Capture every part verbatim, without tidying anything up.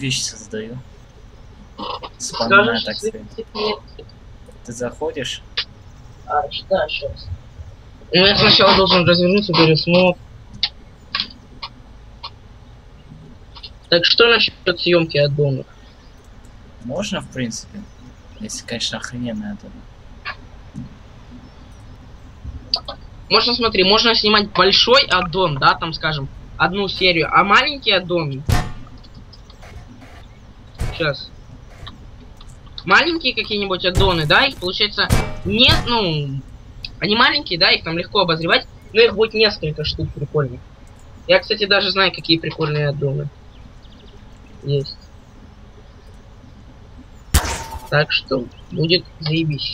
вещь создаю. Вспоминаю, так сказать. Ты заходишь? А, да, сейчас. Ну, я сначала должен развернуться, говорю, смог. Так что насчет съемки от дома? Можно, в принципе. Если, конечно, охрененная дома. Можно, смотри, можно снимать большой аддон, да, там, скажем, одну серию, а маленький аддон... Сейчас. Маленькие какие-нибудь аддоны, да, их получается... Нет, ну... Они маленькие, да, их там легко обозревать, но их будет несколько штук прикольных. Я, кстати, даже знаю, какие прикольные аддоны есть. Так что будет заебись.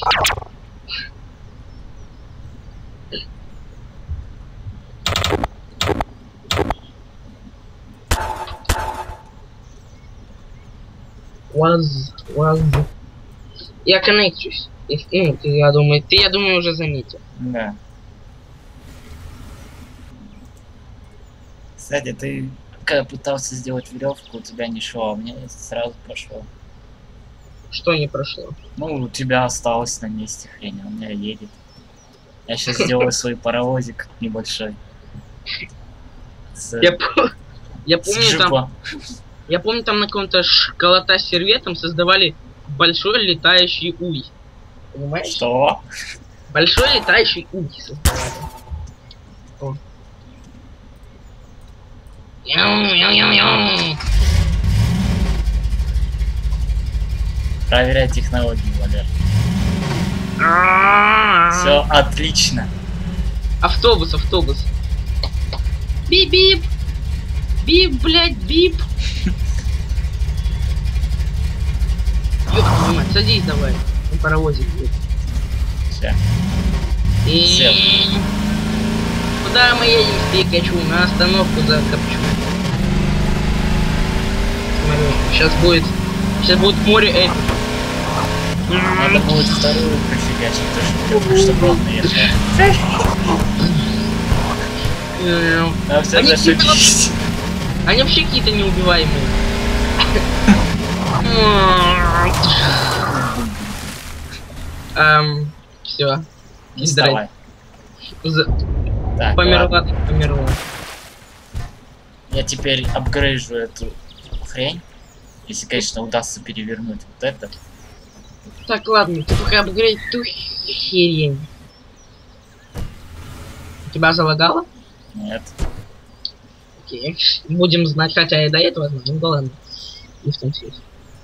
Was, was. Я коннекчусь. Ну, ты, я думаю, ты, я думаю, уже заметил. Да. Кстати, ты когда пытался сделать веревку, у тебя не шло, а у меня сразу пошло. Что не прошло? Ну, у тебя осталось на месте хрень, а у меня едет. Я сейчас сделаю свой паровозик небольшой. С... Я, по... я помню с там. Я помню там на каком-то школота серветом создавали большой летающий уй. Понимаешь? Что? Большой летающий уй создавали. О. Проверяй технологии, Валер. Все отлично. Автобус, автобус. Бип-бип. Бип, блядь, бип. Ёб твою мать, садись давай. На паровозик будет. Все. И... Куда мы едем с Пикачу? На остановку за Копчу. Смотри, сейчас будет... Сейчас будет море эпик. Надо будет вторую профигачить, потому что чтобы он наехал. А все зашибись. Они вообще какие-то неубиваемые. Эм, все. Вставай. Так, померла, померла. Я теперь апгрейжу эту хрень. Если, конечно, удастся перевернуть вот это. Так, ладно, ты пока апгрейд ту херень. Тебя залагало? Нет. Окей. Будем знать, хотя я до этого знал. Ну да ладно. Не в том смысле.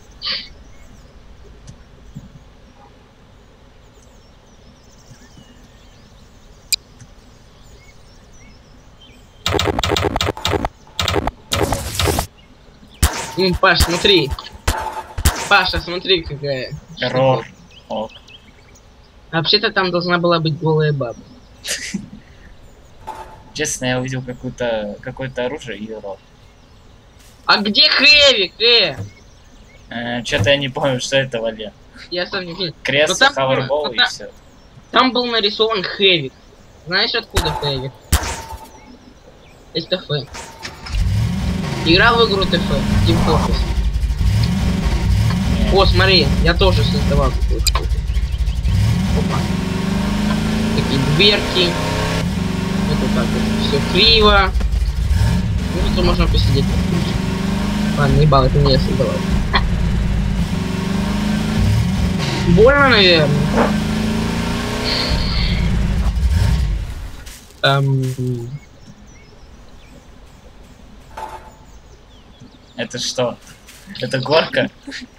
Ну, Паш, смотри. Паша, смотри, какая. Эррор. Ок. Вообще-то там должна была быть голая баба. Честно, я увидел какое-то какое-то оружие и эррор. А где Хэви, Хэ? Э, Что-то я не помню, что это, Валер. Я сам не видел. Крест, хавербол и все. Там был нарисован Хэви. Знаешь, откуда Хэви? Это Фэ. Играл в игру ТФ, Team Fortress. О, смотри, я тоже создавал такую штуку. Опа. Такие дверки. Вот так вот. Все криво. Ну, тут можно посидеть. Ладно, ебал, это не я создавал. Больно, наверное. Эм... Это что? Это горка?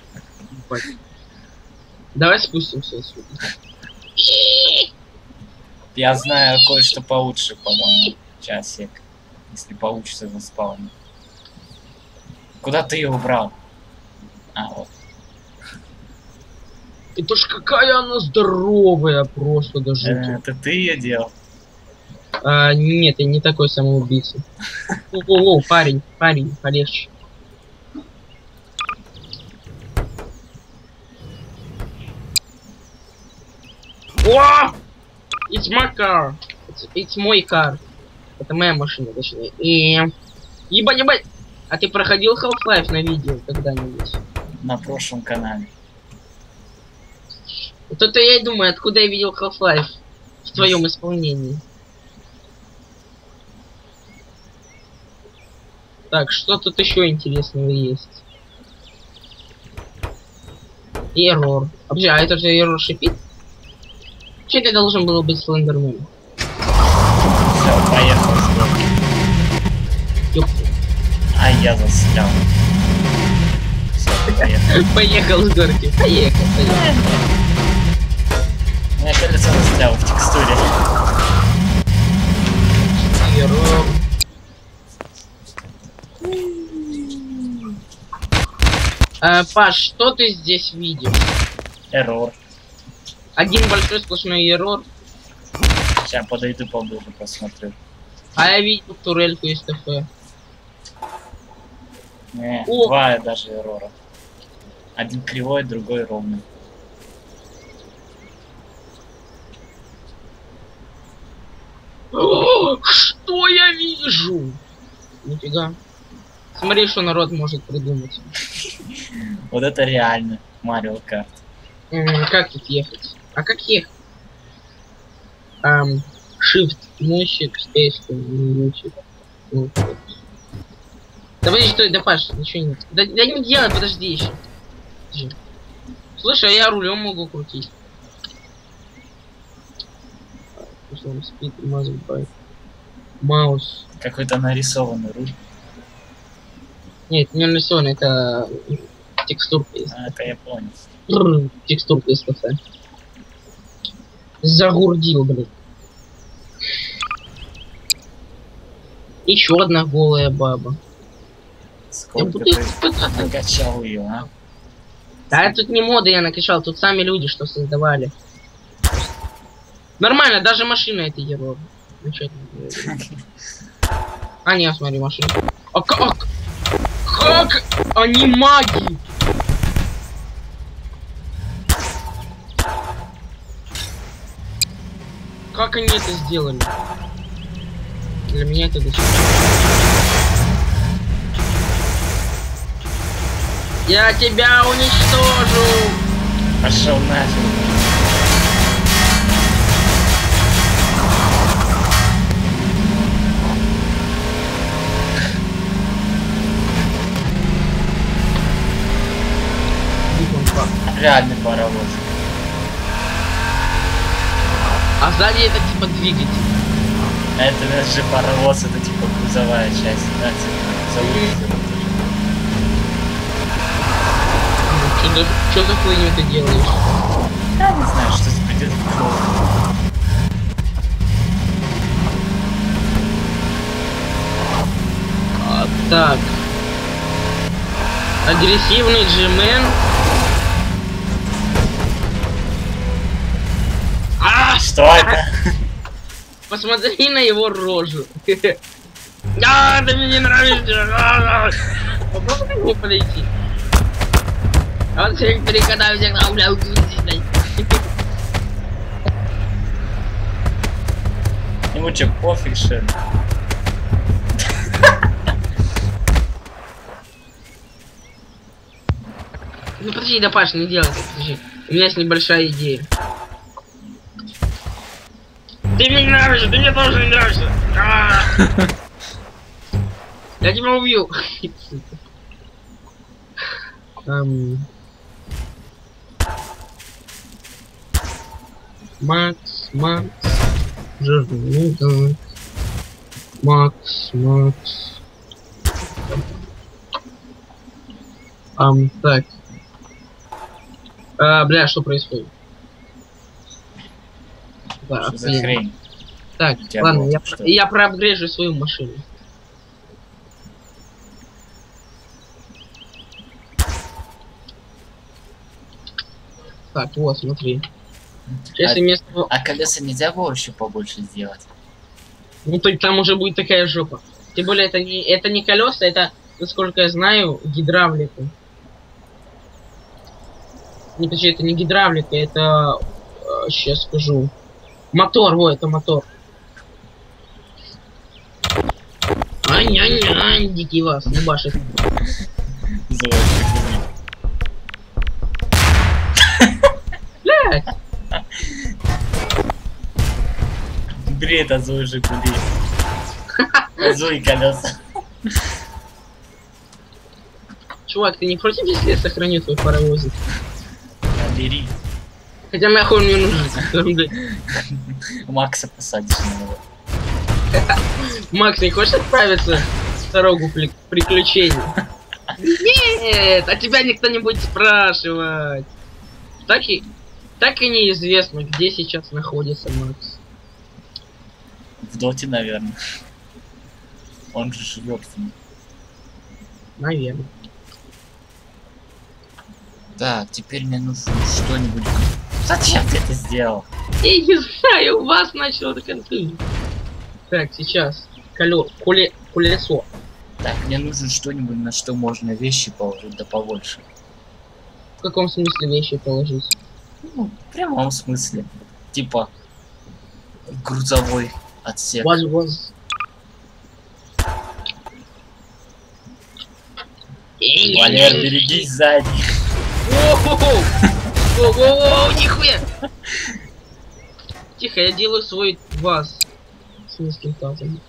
Давай спустимся отсюда. Я знаю кое-что получше, по-моему. Часик. Если получится заспаунить. Куда ты ее убрал? А, вот. Это ж какая она здоровая, просто даже. Э, это ты ее делал? А, нет, я не такой самоубийца. О, парень, парень, полегче. О! It's my car. It's, it's мой car. Это моя машина, точнее. И... Ебать, ебать! А ты проходил Half-Life на видео когда-нибудь? На прошлом канале. Вот это я и думаю, откуда я видел Half-Life в твоем исполнении. Так, что тут еще интересного есть? Error. А, подожди, а это же Error шипит? Че ты должен был быть Слендермен? Все, поехал с горки. Ёпта. А я застрял. Все, поехал. Поехал с горки. Поехал, поехал. У меня колесо застряло в текстуре. Error. А, Паш, что ты здесь видишь? Эррор. Один большой сплошной error. Сейчас подойду поближе, посмотрю. А я видел турельку из кафе. Не, О! два даже эррора. Один кривой, другой ровный. Что я вижу? Нифига. Смотри, что народ может придумать. Вот это реально Марио Карт. М, Как тут ехать? А как ехать? Ам, Shift, мощик, Space, мощик. Ну, вот. Да подожди, стой, да Паш, ничего нет. Да, да не делай, подожди еще. Подожди. Слушай, а я рулем могу крутить. Speed, must buy. Маус. Какой-то нарисованный руль. Нет, не нарисовано, это текстурка есть. А, это я понял. Бррр, текстурка из кафе. Загурдил, блин. Еще одна голая баба. Сколько буду ты испытывать. накачал ее, а? Да, тут не моды я накачал, тут сами люди что создавали. Нормально, даже машина это ерор. А, нет, смотри, машина. А как? Как? Они маги! Как они это сделали? Для меня это до сих пор. Я тебя уничтожу! Пошел нафиг. Реальный паровоз. А сзади это типа двигатель. Это же паровоз, это типа грузовая часть. Да, типа, Что, что за хуйню ты делаешь? я не знаю, что здесь придет в голову. А, так. Агрессивный джимен. А, Что это? посмотри на его рожу. А, ты мне не нравишься. Попробуй к нему подойти. А он все перекатал всех, бля, блядь. Ему че, пофиг, что ли? Ну подожди, да Паш, не делай так, подожди. У меня есть небольшая идея. Ты мне не нравишься, ты мне тоже не нравишься. А! Я тебя убью. Эм. Макс, Макс. Ну да. Макс, Макс. Ам, так. А, бля, что происходит? Да, Что за охуенно. хрень? Так, У тебя ладно, было я, что? я проапгрейжу свою машину. Так, вот, смотри. Если А- место... А колеса нельзя было еще побольше сделать? Ну, то там уже будет такая жопа. Тем более, это не, это не колеса, это, насколько я знаю, гидравлика. Не, подожди, это не гидравлика, это... э, сейчас скажу. Мотор, вот, это мотор. А Ня-ня-ня, дикий вас, не башит. Блять! Бред, а злой Жигули. Злые колеса. Чувак, ты не против, если я сохраню твой паровозик? Бери. Хотя нахуй мне нужен. Макса посадишь на него. Макс, не хочешь отправиться в дорогу приключений? Нет, а тебя никто не будет спрашивать. Так и, так и неизвестно, где сейчас находится Макс. В доте, наверное. Он же живет в ней. Наверное. Так, теперь мне нужно что-нибудь. Зачем ты это сделал? Я не знаю, у вас начал это конфликт. Так, сейчас. Колё... Коле... Колесо. Так, мне нужно что-нибудь, на что можно вещи положить, да побольше. В каком смысле вещи положить? Ну, в прямом смысле. Типа грузовой отсек. Воз, воз. Валер, берегись сзади. О-о-о! Нихуя! Тихо, я делаю свой ваз с низким тазом.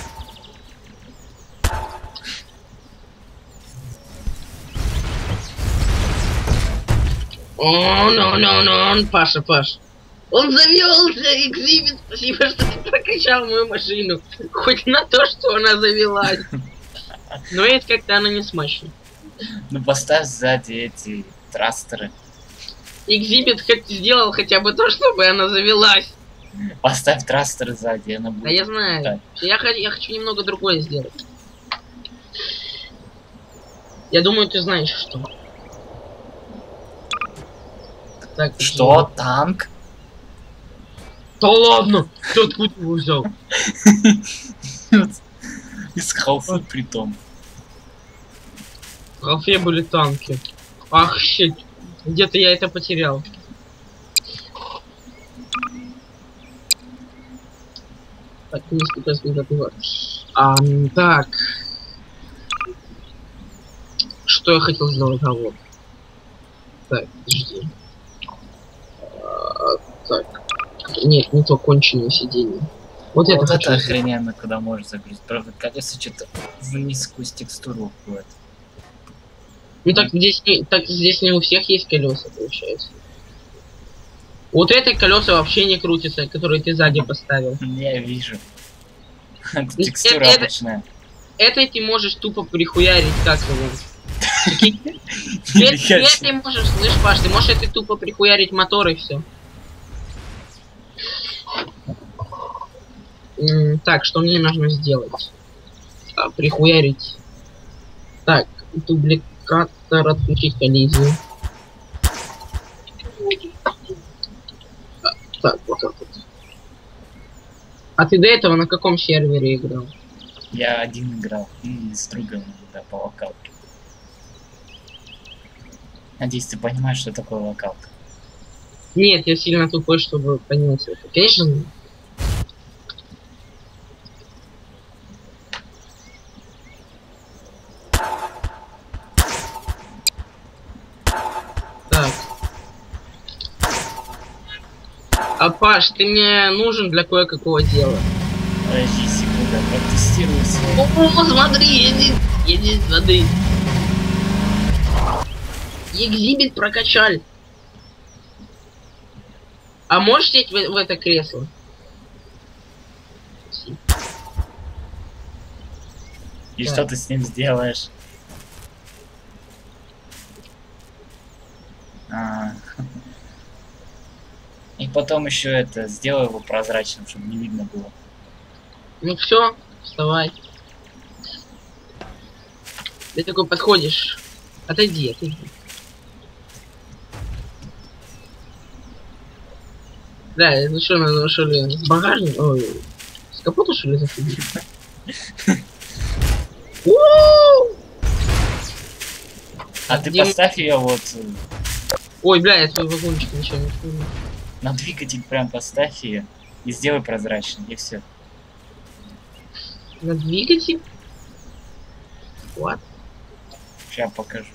О, ну, ну, ну, Паша, Паш. Он завелся, Экзибит, спасибо, что ты прокачал мою машину. Хоть на то, что она завелась. Но это как-то она не смачно. Ну поставь сзади эти трастеры. Экзибит хоть сделал хотя бы то, чтобы она завелась. Поставь трастеры сзади, она будет. Да я знаю. Так. Я, я хочу немного другое сделать. Я думаю, ты знаешь, что. Так, Что? подожди. Танк? Да ладно! Ты откуда его взял? Из халфы притом. В Халфе были танки. Ах, щит. Где-то я это потерял. Так, несколько спинтов. А, так. Что я хотел сделать? А вот. Так, подожди. А, так. Нет, не то конченое сиденье. Вот, Вот это это хочу сделать. охрененно, куда можно загрузить. Правда, колеса что-то в низкую текстуру уходит. Ну так здесь не, так здесь не у всех есть колеса, получается. Вот это колеса вообще не крутятся, которые ты сзади поставил. Я вижу. Это- Текстура это- обычная. Это ты можешь тупо прихуярить, как его. Это это ты можешь, слышь, Паш, ты можешь это тупо прихуярить мотор и все. Так, что мне нужно сделать? А, прихуярить. Так, дубликатор, отключить коллизию. А, так, вот так вот. А ты до этого на каком сервере играл? Я один играл. И с другом, да, по локалке. Надеюсь, ты понимаешь, что такое локалка. Нет, я сильно тупой, чтобы понять это. Конечно. Так. А Паш, ты мне нужен для кое-какого дела. Подожди секунду, протестирую свой. О, смотри, едет, едет с воды. Экзибит прокачали. А можешь сесть в, в это кресло? И Да. что ты с ним сделаешь? А. И потом еще это, сделай его прозрачным, чтобы не видно было. Ну все, вставай. Ты такой подходишь. Отойди, отойди. Да, это что, надо что ли с багажника? Ой, с капота что ли заходить? А ты Где- поставь ее вот Ой, бля, я твой вагончик ничего не помню. на двигатель, прям поставь ее и сделай прозрачный, и все. На двигатель? What? Сейчас покажу,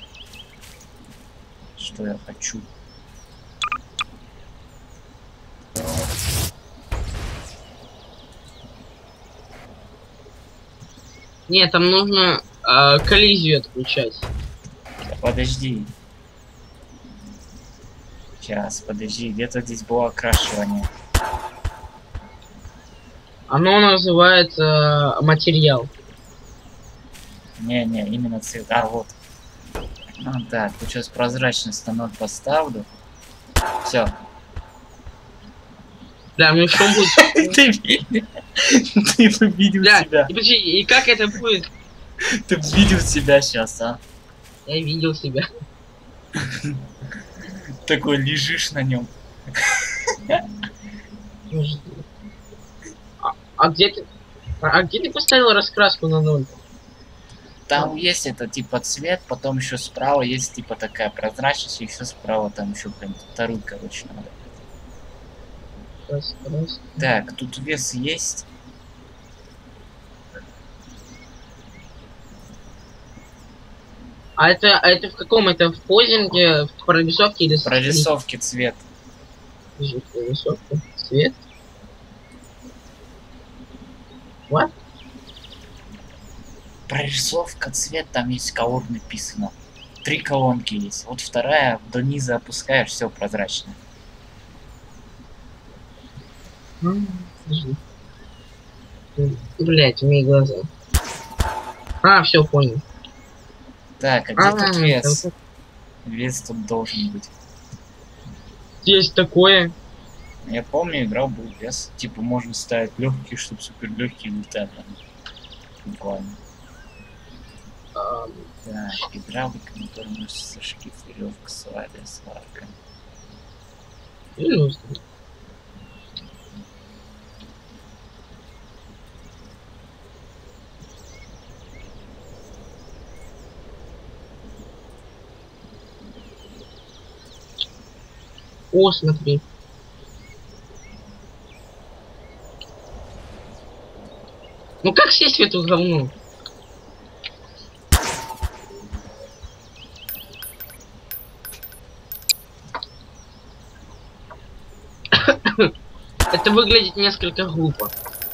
что я хочу. Нет, там нужно э, коллизию отключать. Да подожди. Сейчас, подожди, где-то здесь было окрашивание. Оно называется э, материал. Не-не, именно цвет. А, вот. Ну так, вот сейчас прозрачный станок поставлю. Все. Да, ну что будет? Ты видел? Ты видел Бля, себя. и подожди, и как это будет? Ты видел себя сейчас, а? Я видел себя. Такой лежишь на нем. А, а где ты? А, а где ты поставил раскраску на ноль? Там есть это типа цвет, потом еще справа есть типа такая прозрачность, и еще справа там еще прям вторую, короче, надо. Раз, раз. Так, тут вес есть. А это, а это в каком? Это в позинге, в прорисовке или... Прорисовки цвет. Подожди, прорисовка, цвет. What? Прорисовка цвет, там есть колор написано. Три колонки есть. Вот вторая до низа опускаешь, все прозрачно. Подожди. Блять, у меня глаза. А, все, понял. Так, а где А, тут вес? там Вес тут должен быть. есть такое. Я помню, играл был вес. Типа можно ставить легкий, чтобы супер легкие летали. Буквально. А, Так, гидравлика, мотор, мышцы, шкив, веревка, сваля, сварка. не нужно. О, смотри. Ну как сесть в эту говно? Это выглядит несколько глупо.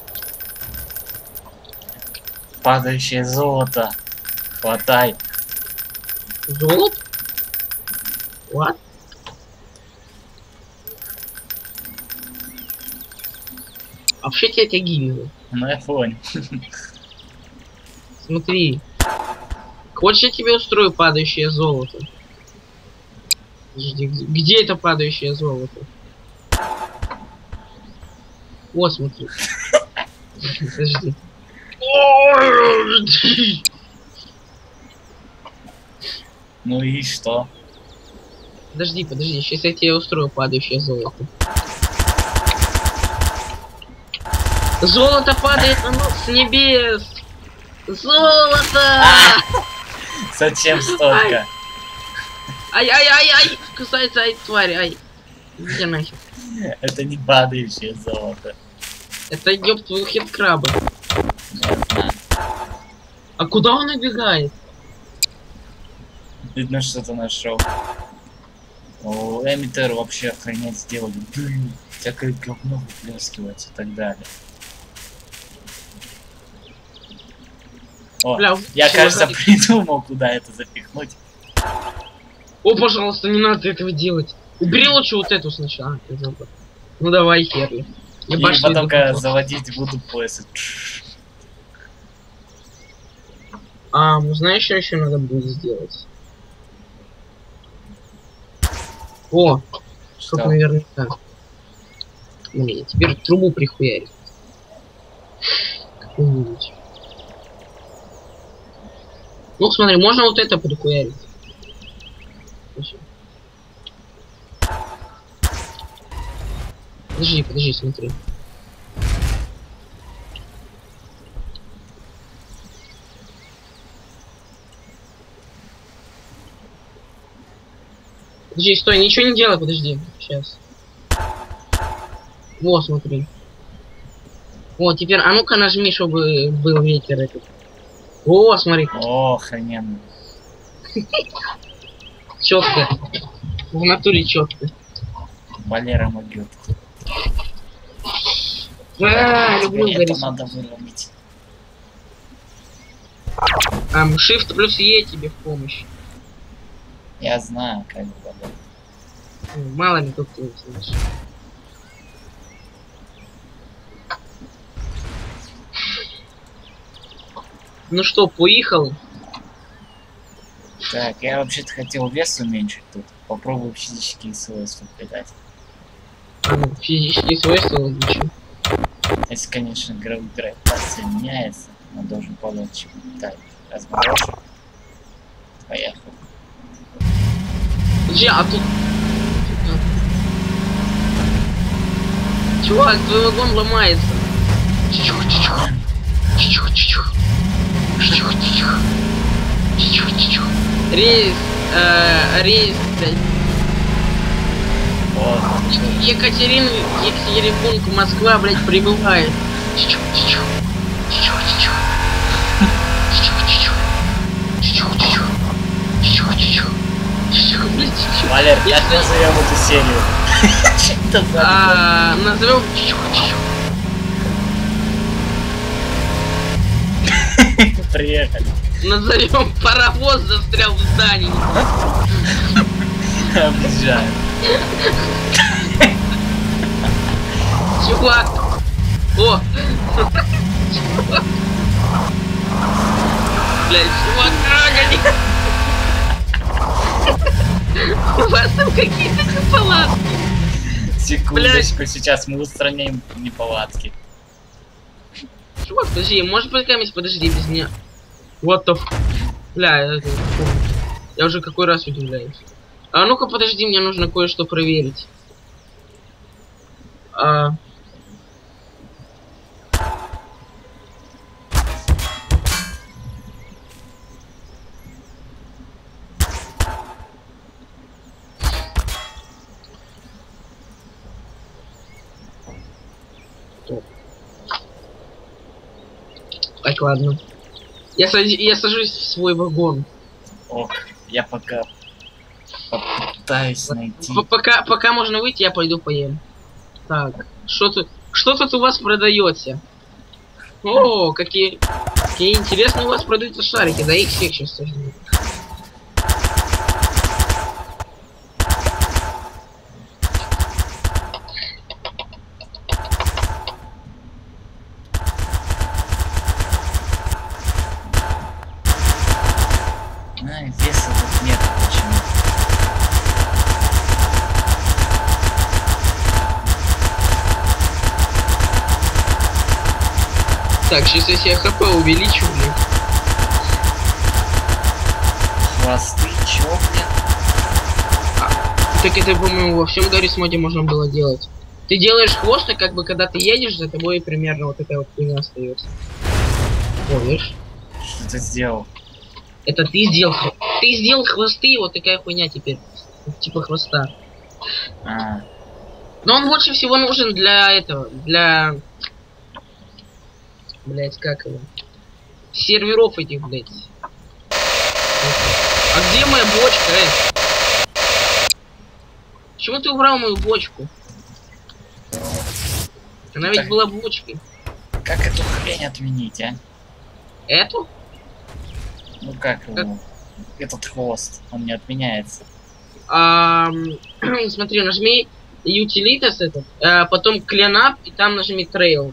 Падающее золото. Хватай. Золото? What? А вообще-то я тебя гивил. Ну я понял. Смотри. Хочешь, я тебе устрою падающее золото? Подожди, где, где это падающее золото? Вот, смотри. Подожди. Ну и что? Подожди, подожди, сейчас я тебе устрою падающее золото. Золото падает на нас с небес! Золото! Зачем столько? Ай-ай-ай-ай! Кусается, ай, тварь, ай. Иди нахер. Это не падающее золото. Это ёб твою хиткраба. Я знаю. А куда он убегает? Видно, что-то нашел. О, эмиттер вообще охренеть сделали. Блин, всякое говно выплескивается и так далее. О, Бля, я, чё кажется, за- придумал, куда это запихнуть. О, пожалуйста, не надо этого делать. Убери лучше вот эту сначала. А, ты забыл. Ну давай, Херли. И Ебашь потом, еду. когда заводить буду пояс. А, ну знаешь, что еще надо будет сделать? О, чтоб Что? наверняка. Блин, теперь трубу прихуярить. Какую-нибудь. Ну, смотри, можно вот это прихуярить. Всё. Подожди, подожди, смотри. Подожди, стой, ничего не делай, подожди. Сейчас. Вот, смотри. Вот, теперь, а ну-ка нажми, чтобы был ветер этот. О, смотри, О, охрененно. четко. В натуре четко. Валера могет. А, люблю Это горизонт. надо выломить. Um, Shift плюс Е тебе в помощь. Я знаю, как бы. Ну, мало ли тут ты знаешь. Ну что, поехал? Так, я вообще-то хотел вес уменьшить тут. Попробую физические свойства придать. А, ну, физические свойства логично. Если, конечно, гравитация меняется, он должен получше. Так, разморожу. Поехал. Подожди, а тут... Чувак, твой вагон ломается. Чичух-чичух. Чичух-чичух. Чичух-чичух. Чичух-чичух. Рейс, э, рейс, блядь. Вот. Екатерин, Екатеринбург, Москва, блядь, прибывает. Чичух-чичух. Чичух-чичух. Чичух-чичух. Чичух-чичух. Чичух-чичух. Чичух, блядь, чичух. Валер, как назовем эту серию? Что за... А, назовем чичух-чичух. Приехали. Назовем паровоз застрял в здании. Объезжаем. Чувак. О. Чувак. Блядь, чувак, гони. У вас там какие-то неполадки. Секундочку, сейчас мы устраняем неполадки. Чувак, подожди, может пока подожди без меня. What the f... Бля, это... Я уже какой раз удивляюсь. А ну-ка подожди, мне нужно кое-что проверить. А... Так, ладно. Я, сади... я сажусь в свой вагон. Ок, я пока попытаюсь найти. П пока, пока можно выйти, я пойду поем. Так, что тут, что тут у вас продается? О, какие, какие интересные у вас продаются шарики. Да их всех сейчас сожгу. А, веса тут нет почему. Так, сейчас я себе хп увеличу, блин. Хвосты, чё, блин? Так это, по-моему, во всем Гаррис моде можно было делать. Ты делаешь хвост, и как бы когда ты едешь, за тобой примерно вот такая вот хуйня остается. О, видишь? Что ты сделал? Это ты сделал. Ты сделал хвосты, вот такая хуйня теперь. Типа хвоста. А, Но он больше всего нужен для этого, для... Блять, как его? Серверов этих, блять. А где моя бочка, э? Почему ты убрал мою бочку? Она ведь Так. была бочкой. как эту хрень отменить, а? Эту? Ну как его? Этот хвост, он не отменяется. А, смотри, нажми Utilities этот, а потом Clean Up, и там нажми Trails.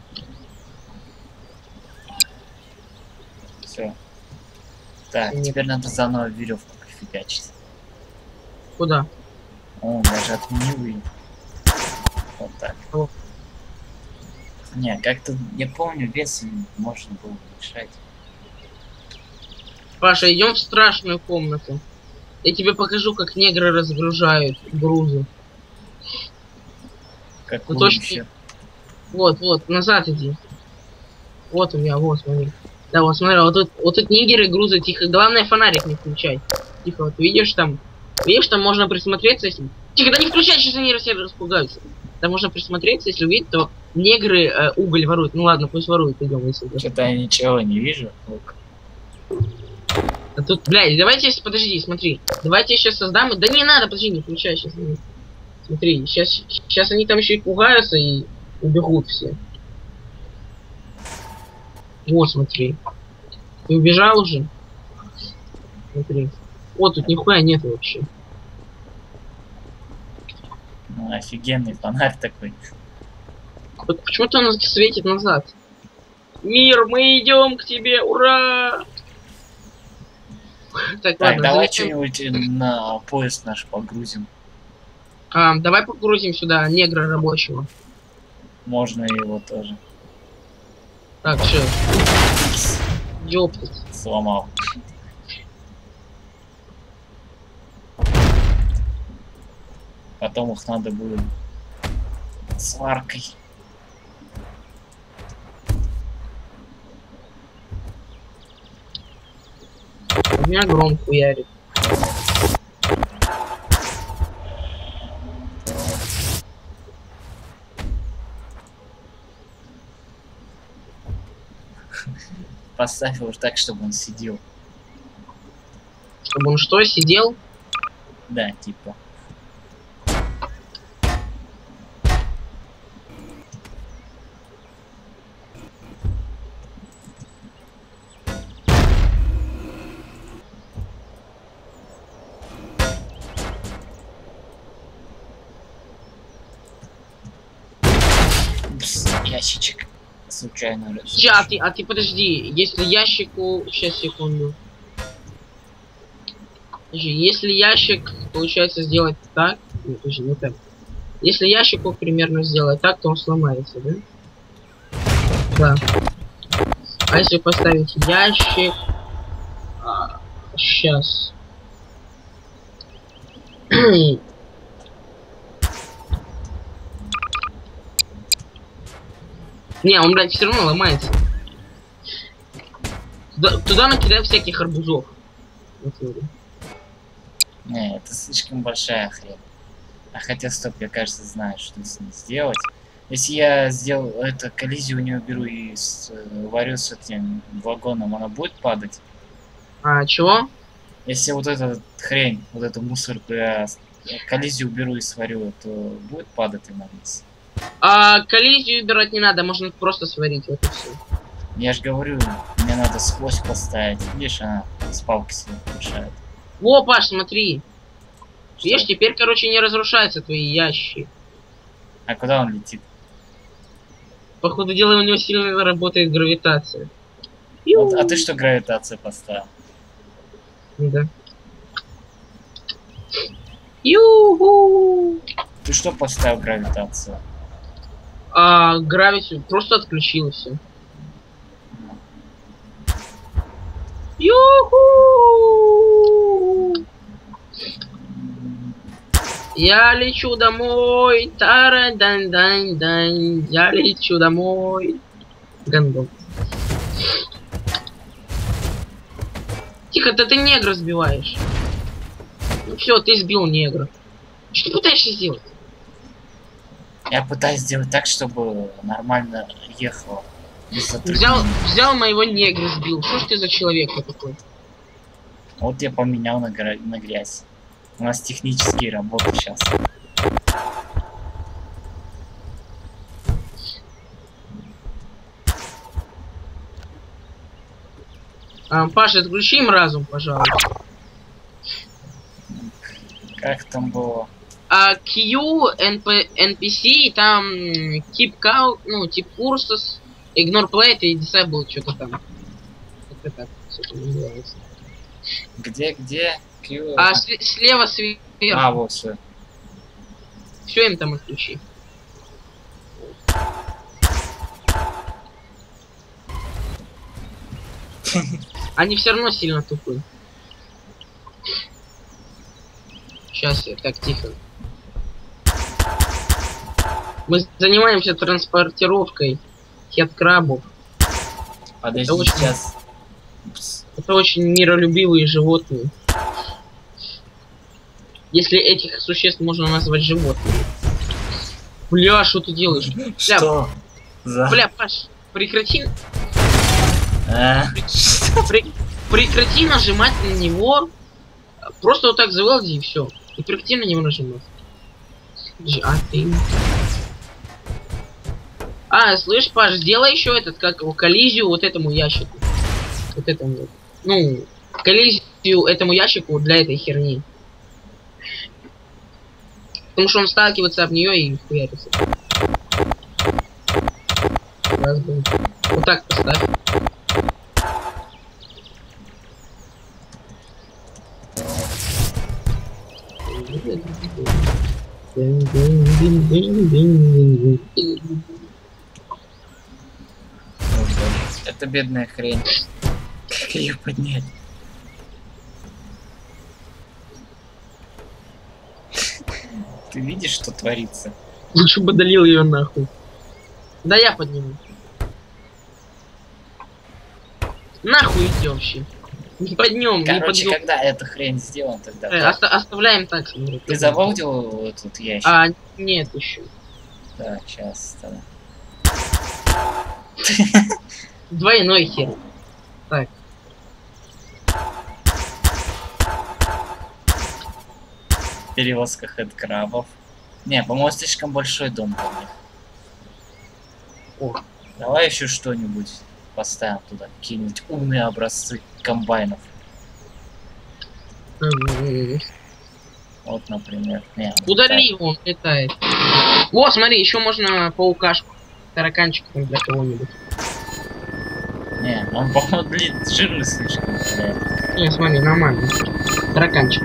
Все. Так, Нет. теперь надо заново веревку фигачить. Куда? О, даже отменил ее. Вот так. О. Не, как-то не помню, вес можно было решать. Паша, идем в страшную комнату. Я тебе покажу, как негры разгружают грузы. Какую точно. еще? Вот, вот, назад иди. Вот у меня, вот, смотри. Да, вот смотри, вот тут, вот тут нигеры грузы, тихо. Главное, фонарик не включай. Тихо, вот видишь там. Видишь, там можно присмотреться, если. Тихо, да не включай, сейчас они все распугаются. Там можно присмотреться, если увидеть, то негры э, уголь воруют. Ну ладно, пусть воруют, идем, если. Что-то я ничего не вижу. Ок. А тут, блядь, давайте, подожди, смотри. Давайте я сейчас создам. Да не надо, подожди, не включай сейчас. Смотри, сейчас, сейчас они там еще и пугаются и убегут все. Вот, смотри. Ты убежал уже? Смотри. О, тут нихуя нет вообще. Ну, офигенный фонарь такой. Почему-то он светит назад. Мир, мы идем к тебе, ура! Так, Так, ладно, давай залетим. что-нибудь на поезд наш погрузим. А, давай погрузим сюда негра рабочего. Можно его тоже. Так, все. Ёптать. Сломал. Потом их надо будет сваркой. У меня гром хуярит. Поставь его так, чтобы он сидел. Чтобы он что, сидел? Да, типа. Упс, ящичек случайно разрушил. Сейчас, а ты, а ты подожди, если ящику... Сейчас, секунду. Подожди, если ящик, получается, сделать так... Нет, подожди, не так. Если ящику примерно сделать так, то он сломается, да? Да. А если поставить ящик... А, сейчас. Не, он, блядь, все равно ломается. Туда, туда накидай всяких арбузов. Не, это слишком большая хрень. А хотя, стоп, я, кажется, знаю, что с ней сделать. Если я сделал это, коллизию у нее беру и с, варю с этим вагоном, она будет падать? А, чего? Если вот эта хрень, вот эту мусорку я коллизию беру и сварю, то будет падать она вниз? А, коллизию убирать не надо, можно просто сварить, вот и все. Я же говорю, мне надо сквозь поставить. Видишь, она с палки себе мешает. О, Паш, смотри. Что? Видишь, теперь, короче, не разрушаются твои ящики. А куда он летит? Походу дела, у него сильно работает гравитация. Вот, а ты что гравитацию поставил? Да. Ю-ху! Ты что поставил гравитацию? А, гравити просто отключил все. Ю-ху! Я лечу домой, тара-дан-дан-дан, я лечу домой. Гандон. Тихо, да ты негра сбиваешь. Ну все, ты сбил негра. Что ты пытаешься сделать? Я пытаюсь сделать так, чтобы нормально ехало. Взял, взял моего негра сбил. Что ж ты за человек такой? Вот я поменял на, гря на грязь. У нас технические работы сейчас. А, Паша, отключи им разум, пожалуйста. Как там было? А Q, эн пи си, там keep cow, ну, тип курсус, ignore plate и disable что-то там. Это так, все это называется. Где, где? Q... А с слева сверху. А, вот все. Все им там отключи. Они все равно сильно тупые. Сейчас я так тихо. Мы занимаемся транспортировкой хед-крабов. Подожди, это очень, сейчас. это очень миролюбивые животные. Если этих существ можно назвать животными. Бля, что ты делаешь? Что? Бля, За... бля, Паш, прекрати. А? Пр... прекрати нажимать на него. Просто вот так завалди и все. И прекрати на него нажимать. А ты... А, слышь, Паш, сделай еще этот, как его, коллизию вот этому ящику. Вот этому. Ну, коллизию этому ящику для этой херни. Потому что он сталкивается об нее и хуярится. Раз будет. Вот так поставь. Это бедная хрень. Как ее поднять? Ты видишь, что творится? Лучше бы долил ее нахуй. Да я подниму. Нахуй иди вообще. Не поднем, Короче, не поднем. когда эта хрень сделана, тогда... Э, оста оставляем так, смотри. Ты заводил этот ящик? А, нет еще. Да, сейчас. Да. Двойной хер. Так. Перевозка хэдкрабов. Не, по-моему, слишком большой дом для них. О. Давай еще что-нибудь поставим туда. Какие-нибудь умные образцы комбайнов. Вот, например. Не, Удали его, он летает. О, смотри, еще можно паукашку. Тараканчик для кого-нибудь. Не, он, по-моему, длит, жирный слишком. Блядь. Не, смотри, нормально. Тараканчик.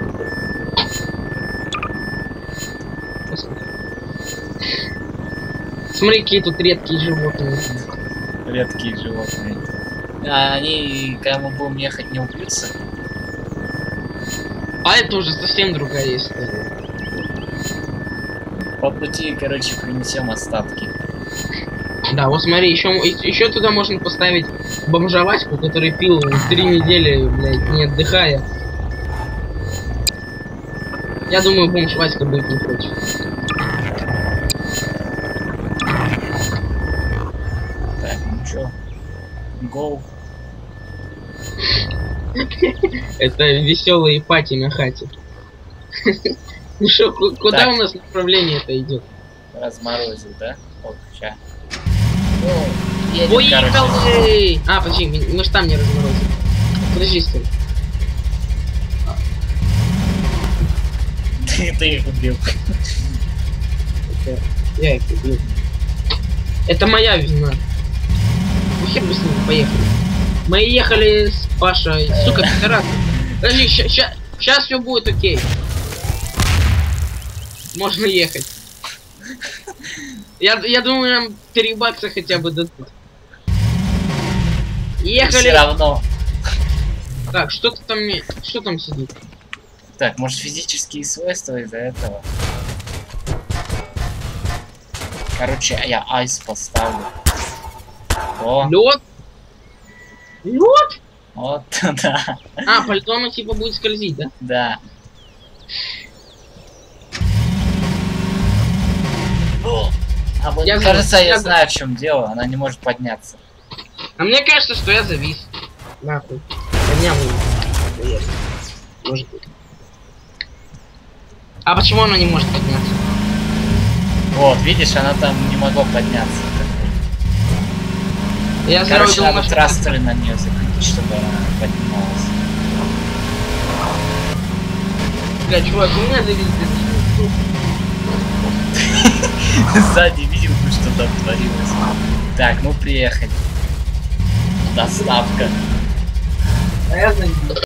Смотри, какие тут редкие животные. Редкие животные. А они, когда мы будем ехать, не убьются? А это уже совсем другая история. По пути, короче, принесем остатки. Да, вот смотри, еще еще туда можно поставить бомжовачку, который пил три недели, блядь, не отдыхая. Я думаю, бомжовачка будет не против. Так, ну чё? Гоу. Это веселые пати на хате. Ну что, куда у нас направление-то идет? Разморозил, да? Вот, ща. Поехали! А, подожди, мы ж там не разморозили. Подожди, стой. Ты, ты их убил. Это я их убил. Это моя вина. Ну хер бы с ними поехали. Мы ехали с Пашей. Сука, пидорас. Подожди, сейчас все будет окей. Можно ехать. Я, я думаю, нам три бакса хотя бы дадут. Ехали. Все равно. Так, что-то там, что там сидит? Так, может, физические свойства из-за этого? Короче, я айс поставлю. О, Лед? Лед? вот, да. А, по льду оно типа будет скользить, да? Да. О, а вот, Я кажется, за- я, я знаю, в чем дело. Она не может подняться. А мне кажется, что я завис. Нахуй. Поднял его. Может быть. А почему она не может подняться? Вот, видишь, она там не могла подняться. Я Короче, думал, надо что- трастеры на нее закрутить, чтобы она поднималась. Бля, чувак, у меня завис. Сзади видел, что там творилось. Так, ну приехали. Доставка. А я знаю.